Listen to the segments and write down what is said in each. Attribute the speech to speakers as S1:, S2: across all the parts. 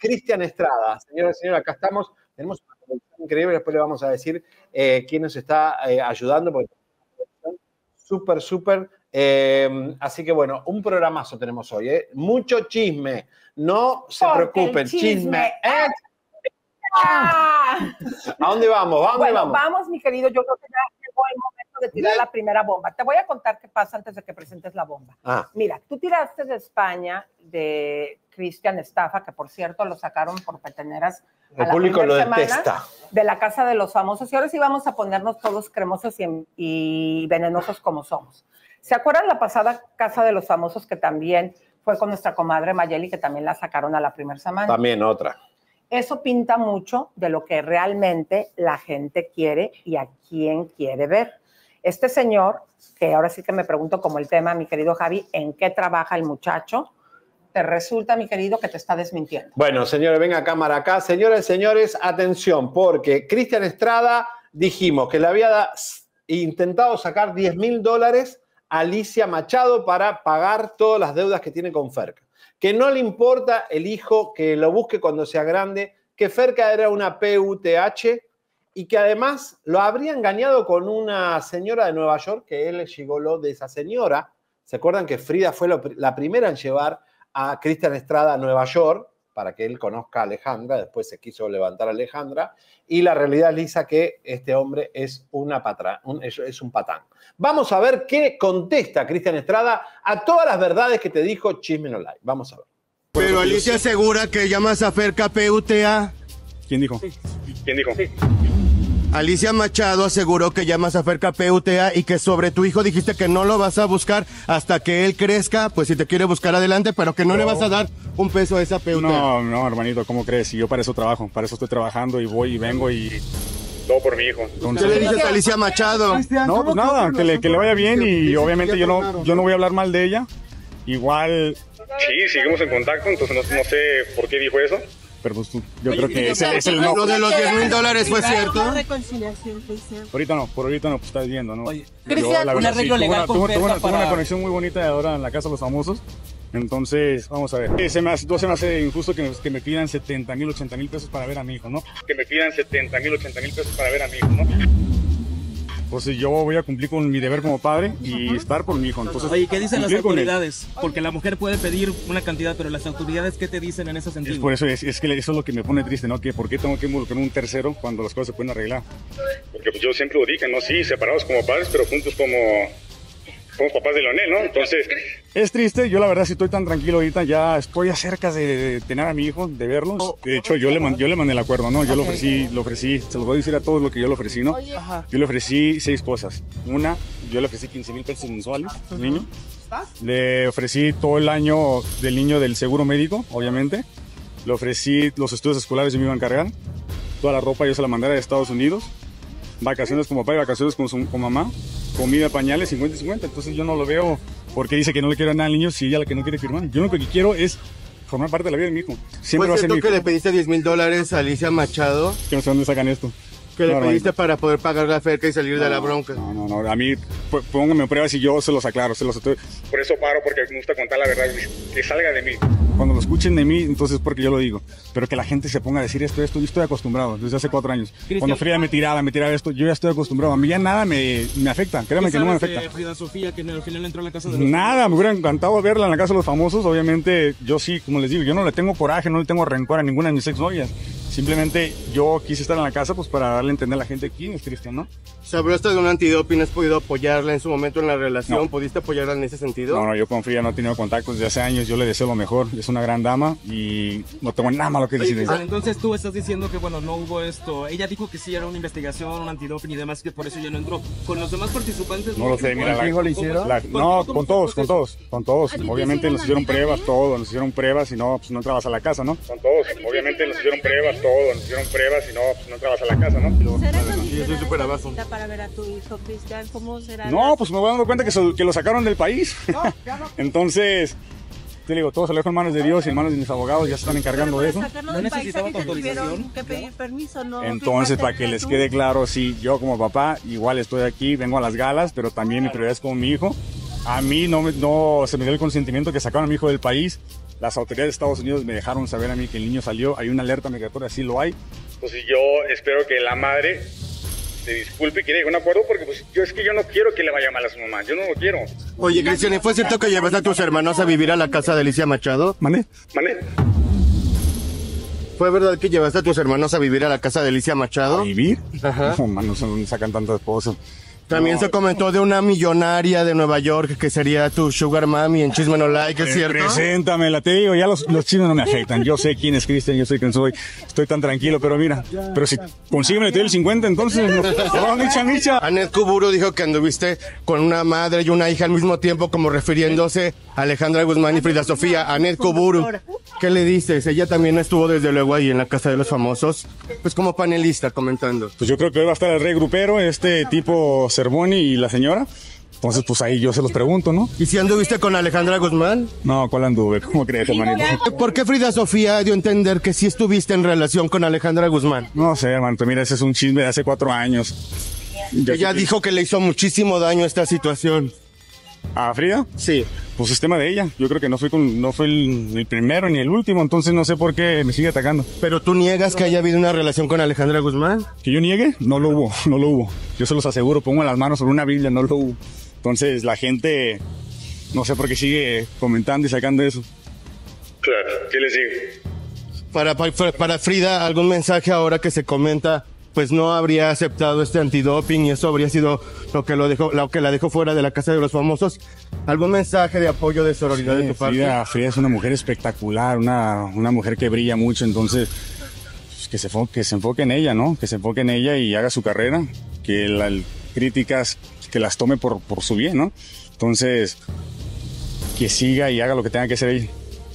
S1: Cristian Estrada. Señora, señora, acá estamos. Tenemos una producción increíble, después le vamos a decir quién nos está ayudando, porque súper. Así que bueno, un programazo tenemos hoy. Mucho chisme. No se preocupen, chisme. ¿A dónde vamos?
S2: Vamos, mi querido. Yo creo que ya llegó el momento de tirar la primera bomba. Te voy a contar qué pasa antes de que presentes la bomba. Mira, tú tiraste de España de Cristian Estafa, que por cierto lo sacaron por peteneras.
S1: El público lo detesta.
S2: De la Casa de los Famosos. Y ahora sí vamos a ponernos todos cremosos y venenosos como somos. ¿Se acuerdan la pasada Casa de los Famosos que también fue con nuestra comadre Mayeli, que también la sacaron a la primera semana?
S1: También otra.
S2: Eso pinta mucho de lo que realmente la gente quiere y a quién quiere ver. Este señor, que ahora sí que me pregunto como el tema, mi querido Javi, ¿en qué trabaja el muchacho? Te resulta, mi querido, que te está desmintiendo.
S1: Bueno, señores, venga cámara acá. Señoras y señores, atención, porque Cristian Estrada dijimos que le había intentado sacar $10.000 a Alicia Machado para pagar todas las deudas que tiene con Ferca. Que no le importa el hijo, que lo busque cuando sea grande, que Ferca era una PUTH y que además lo habría engañado con una señora de Nueva York, que él gigoló de esa señora. ¿Se acuerdan que Frida fue la primera en llevar a Cristian Estrada a Nueva York para que él conozca a Alejandra? Después se quiso levantar a Alejandra. Y la realidad, Lisa, que este hombre es es un patán. Vamos a ver qué contesta Cristian Estrada a todas las verdades que te dijo Chisme No Like. Vamos a ver.
S3: Pero Alicia asegura que llamas a Ferca PUTA.
S4: ¿Quién dijo? ¿Quién dijo?
S3: Alicia Machado aseguró que llamas a Ferca PUTA y que sobre tu hijo dijiste que no lo vas a buscar hasta que él crezca, pues si te quiere buscar adelante, pero que no le vas a dar un peso a esa PUTA.
S4: No, hermanito, ¿cómo crees? Si yo para eso trabajo, para eso estoy trabajando y voy y vengo y todo por mi hijo.
S3: Entonces, ¿qué le dices a Alicia Machado?
S4: No, pues nada, que le vaya bien y obviamente yo no voy a hablar mal de ella. Igual... Sí, seguimos en contacto, entonces no sé por qué dijo eso. Pero pues yo creo que es el no.
S3: Lo de los $10.000 fue cierto.
S4: Ahorita no, por ahorita no, pues estás viendo, ¿no?
S5: Oye, Cristian, un arreglo legal con Ferca
S4: tuve una conexión muy bonita ahora en la Casa de los Famosos. Entonces, vamos a ver. Se me hace injusto que me pidan 70,000, 80,000 pesos para ver a mi hijo, ¿no? Que me pidan 70,000, 80,000 pesos para ver a mi hijo, ¿no? Pues yo voy a cumplir con mi deber como padre y estar por mi hijo. Entonces,
S5: oye, ¿qué dicen las autoridades? Porque la mujer puede pedir una cantidad, pero las autoridades, ¿qué te dicen en ese sentido?
S4: Es por eso, es que eso es lo que me pone triste, ¿no? Que ¿por qué tengo que involucrar un tercero cuando las cosas se pueden arreglar? Porque pues yo siempre lo dije, ¿no? Sí, separados como padres, pero juntos como papás de Leonel, ¿no? Entonces, es triste. Yo la verdad sí estoy tan tranquilo ahorita, ya estoy acerca de tener a mi hijo, de verlos. De hecho, yo le mandé el acuerdo, ¿no? Yo lo ofrecí, se los voy a decir a todos lo que yo le ofrecí, ¿no? Yo le ofrecí 6 cosas. Una, yo le ofrecí 15,000 pesos mensuales al niño. Le ofrecí todo el año del niño del seguro médico, obviamente. Le ofrecí los estudios escolares, yo me iba a encargar. Toda la ropa yo se la mandara de Estados Unidos. Vacaciones con papá y vacaciones con mamá. Comida, pañales, 50-50. Entonces yo no lo veo porque dice que no le quiero nada al niño si ella la que no quiere firmar. Yo lo que quiero es formar parte de la vida de mi hijo. Siempre va a ser mi hijo.
S3: ¿Tú que le pediste $10,000 a Alicia Machado?
S4: Que no sé dónde sacan esto.
S3: Que le pediste para poder pagar la Ferca y salir de la bronca.
S4: No, a mí pónganme pruebas y yo se los aclaro, Por eso paro, porque me gusta contar la verdad, que salga de mí. Cuando lo escuchen de mí, entonces es porque yo lo digo. Pero que la gente se ponga a decir esto, yo estoy acostumbrado desde hace 4 años. Cuando Frida me tiraba esto, yo ya estoy acostumbrado. A mí ya nada me afecta, créanme que no me afecta.
S5: Frida Sofía, que al final entró a la Casa de los
S4: Nada, me hubiera encantado verla en la Casa de los Famosos. Obviamente, yo sí, como les digo, yo no le tengo coraje, no le tengo rencor a ninguna de mis exnovias. Simplemente yo quise estar en la casa pues para darle a entender a la gente quién es Cristian, ¿no?
S3: ¿Sabrás de un antidoping? ¿Has podido apoyarla en su momento en la relación?
S4: No.
S3: ¿Pudiste apoyarla en ese sentido?
S4: No, yo con Frida no he tenido contactos desde hace años. Yo le deseo lo mejor. Es una gran dama y no tengo nada malo que decir.
S5: Entonces tú estás diciendo que bueno, no hubo esto. Ella dijo que sí era una investigación, un antidoping y demás, que por eso ya no entró. ¿Con los demás participantes?
S4: No lo sé, mira.
S3: ¿Contigo lo hicieron?
S4: No, con todos. Obviamente nos hicieron pruebas, nos hicieron pruebas y no, pues no entrabas a la casa, ¿no? Con todos. Obviamente nos hicieron pruebas, nos hicieron pruebas y no, pues no entrabas a la casa, ¿no?
S6: Yo soy súper abajo. Para ver a tu hijo, Cristian, ¿cómo será?
S4: No, pues me voy dando cuenta que lo sacaron del país. Entonces, te digo, todo se lo dejo en manos de Dios y en manos de mis abogados, ya se están encargando de eso.
S5: ¿No necesitaba tu autorización?
S6: Que pedir permiso, ¿no?
S4: Entonces, para que les quede claro, sí, yo como papá igual estoy aquí, vengo a las galas, pero también mi prioridad es con mi hijo. A mí no se me dio el consentimiento que sacaron a mi hijo del país. las autoridades de Estados Unidos me dejaron saber a mí que el niño salió, hay una alerta migratoria, sí lo hay. Entonces yo espero que la madre se disculpe y que llegue a un acuerdo, porque pues yo no quiero que le vaya mal a su mamá, yo no lo quiero.
S3: Oye, Cristian, ¿fue cierto que llevaste a tus hermanos a vivir a la casa de Alicia Machado?
S4: ¿Mané?
S3: ¿Fue verdad que llevaste a tus hermanos a vivir a la casa de Alicia Machado?
S4: ¿A vivir?
S3: Ajá.
S4: No, mano, no sacan tanto esposo.
S3: También se comentó de una millonaria de Nueva York que sería tu sugar mami en Chisme No Like, ¿es cierto?
S4: Preséntamela, te digo, ya los chismes no me afectan. Yo sé quién es Cristian, yo sé quién soy. Estoy tan tranquilo, pero mira, pero si consígueme el 50, entonces... No, Micha.
S3: Anet Kuburu dijo que anduviste con una madre y una hija al mismo tiempo, como refiriéndose a Alejandra Guzmán y Frida Sofía. Anet Kuburu, ¿qué le dices? Ella también estuvo desde luego ahí en la Casa de los Famosos, pues como panelista comentando.
S4: Pues yo creo que hoy va a estar el rey grupero, este tipo Cervoni y la señora. Entonces, pues ahí yo se los pregunto, ¿no?
S3: ¿Y si anduviste con Alejandra Guzmán?
S4: No, ¿cuál anduve? ¿Cómo crees, hermanito?
S3: ¿Por qué Frida Sofía dio a entender que sí estuviste en relación con Alejandra Guzmán?
S4: No sé, hermanito, mira, ese es un chisme de hace 4 años.
S3: Ella dijo que le hizo muchísimo daño esta situación.
S4: ¿A Frida?
S3: Sí.
S4: Pues es tema de ella. Yo creo que no fue el primero ni el último, entonces no sé por qué me sigue atacando.
S3: ¿Pero tú niegas que haya habido una relación con Alejandra Guzmán?
S4: ¿Que yo niegue? No lo hubo. Yo se los aseguro, pongo las manos sobre una Biblia, no lo hubo. Entonces la gente, no sé por qué sigue comentando y sacando eso. Claro, ¿qué le sigue?
S3: Para Frida, ¿algún mensaje ahora que se comenta? Pues no habría aceptado este antidoping y eso habría sido lo que la dejó fuera de la Casa de los Famosos. ¿Algún mensaje de apoyo, de sororidad de tu parte?
S4: Frida es una mujer espectacular, una mujer que brilla mucho, entonces pues, que se enfoque en ella, ¿no? Que se enfoque en ella y haga su carrera, que las críticas que las tome por su bien, ¿no? Entonces, que siga y haga lo que tenga que hacer ella.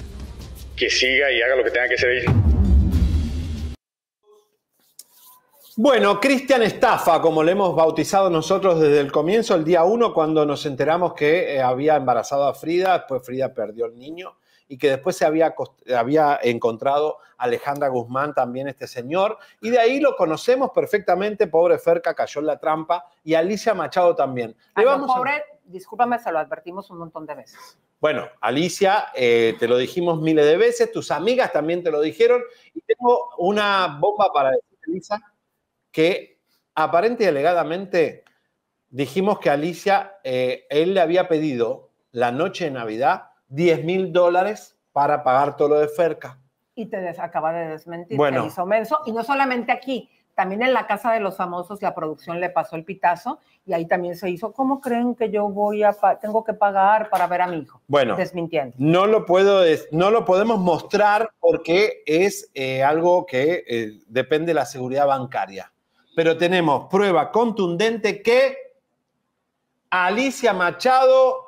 S1: Bueno, Cristian Estafa, como le hemos bautizado nosotros desde el comienzo, el día 1, cuando nos enteramos que había embarazado a Frida, después Frida perdió el niño y que después se había encontrado a Alejandra Guzmán, también este señor, y de ahí lo conocemos perfectamente, pobre Ferca cayó en la trampa, y Alicia Machado también.
S2: Discúlpame, se lo advertimos un montón de veces.
S1: Bueno, Alicia, te lo dijimos miles de veces, tus amigas también te lo dijeron, y tengo una bomba para decir, Alicia, que aparente y alegadamente dijimos que Alicia, él le había pedido la noche de Navidad $10,000 para pagar todo lo de Ferca.
S2: Y te acaba de desmentir,
S1: bueno,
S2: que hizo menso. Y no solamente aquí, también en la Casa de los Famosos la producción le pasó el pitazo y ahí también se hizo, ¿cómo creen que yo tengo que pagar para ver a mi hijo?
S1: Bueno,
S2: desmintiendo.
S1: No lo podemos mostrar porque es algo que depende de la seguridad bancaria. Pero tenemos prueba contundente que Alicia Machado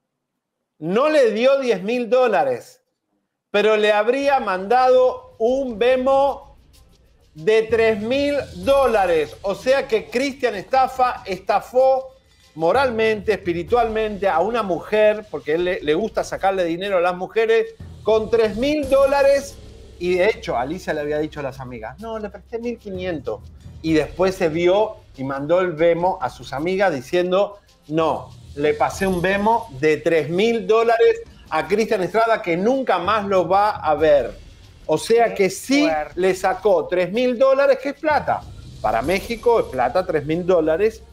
S1: no le dio $10,000, pero le habría mandado un Venmo de $3,000. O sea que Cristian Estafa estafó moralmente, espiritualmente a una mujer, porque él le gusta sacarle dinero a las mujeres, con $3,000. Y de hecho, Alicia le había dicho a las amigas, no, le presté 1.500. Y después se vio y mandó el Venmo a sus amigas diciendo, no, le pasé un Venmo de $3,000 a Cristian Estrada que nunca más lo va a ver. O sea que sí le sacó $3,000, que es plata. Para México es plata, $3,000.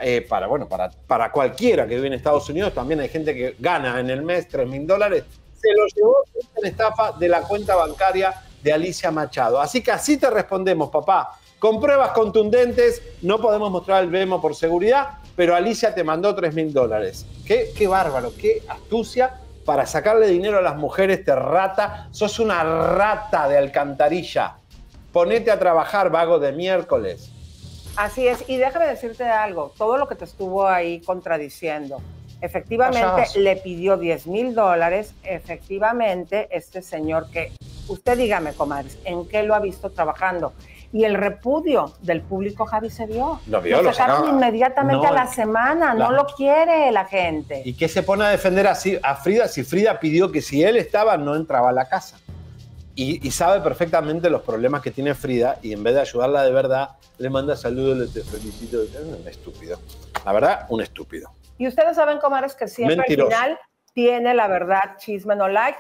S1: Para cualquiera que vive en Estados Unidos, también hay gente que gana en el mes $3,000. Se lo llevó Cristian Estafa de la cuenta bancaria de Alicia Machado. Así que así te respondemos, papá. Con pruebas contundentes, no podemos mostrar el Venmo por seguridad, pero Alicia te mandó $3,000. Qué bárbaro, qué astucia para sacarle dinero a las mujeres, te rata. Sos una rata de alcantarilla. Ponete a trabajar, vago de miércoles.
S2: Así es, y déjame decirte algo, todo lo que te estuvo ahí contradiciendo. Efectivamente, le pidió $10,000, efectivamente, este señor que, usted dígame, comadres, ¿en qué lo ha visto trabajando? Y el repudio del público, Javi, se vio. Lo sacaron inmediatamente a la semana, no lo quiere la gente.
S1: ¿Y qué se pone a defender así a Frida? Si Frida pidió que si él estaba, no entraba a la casa. Y sabe perfectamente los problemas que tiene Frida, y en vez de ayudarla de verdad, le manda saludos, le te felicito. Es un estúpido. La verdad, un estúpido.
S2: Y ustedes saben, comadres, que siempre al final tiene la verdad, Chisme No Like.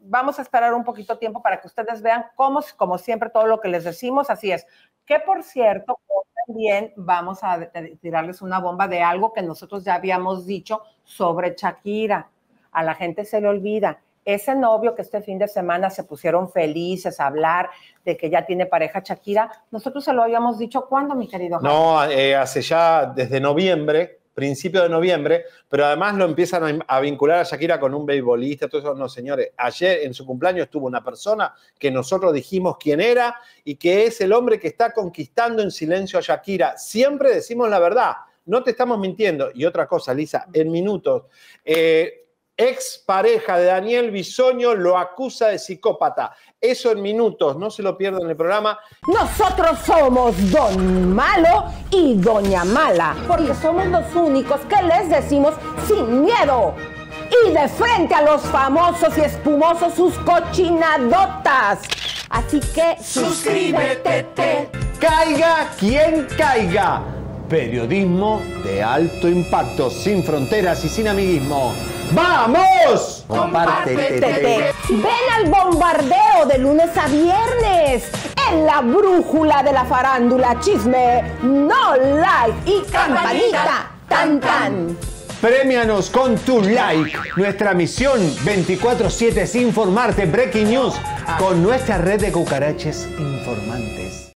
S2: vamos a esperar un poquito tiempo para que ustedes vean cómo, como siempre, todo lo que les decimos, así es. Que, por cierto, también vamos a tirarles una bomba de algo que nosotros ya habíamos dicho sobre Shakira. A la gente se le olvida. Ese novio que este fin de semana se pusieron felices a hablar de que ya tiene pareja Shakira, nosotros se lo habíamos dicho, ¿cuándo, mi querido Javi?
S1: No, hace ya desde noviembre, principio de noviembre, pero además lo empiezan a vincular a Shakira con un beisbolista, todo eso. No, señores, ayer en su cumpleaños estuvo una persona que nosotros dijimos quién era y que es el hombre que está conquistando en silencio a Shakira. Siempre decimos la verdad, no te estamos mintiendo. Y otra cosa, Lisa, en minutos, ex pareja de Daniel Bisoño lo acusa de psicópata. Eso en minutos, no se lo pierdan en el programa.
S2: Nosotros somos Don Malo y Doña Mala, porque somos los únicos que les decimos sin miedo y de frente a los famosos y espumosos sus cochinadotas. Así que suscríbete.
S1: Caiga quien caiga. Periodismo de alto impacto, sin fronteras y sin amiguismo. ¡Vamos!
S2: Compártete. Ven al bombardeo de lunes a viernes en la brújula de la farándula, chisme, no like y campanita, tan tan.
S1: Premianos con tu like. Nuestra misión 24/7 es informarte. Breaking News con nuestra red de cucaraches informantes.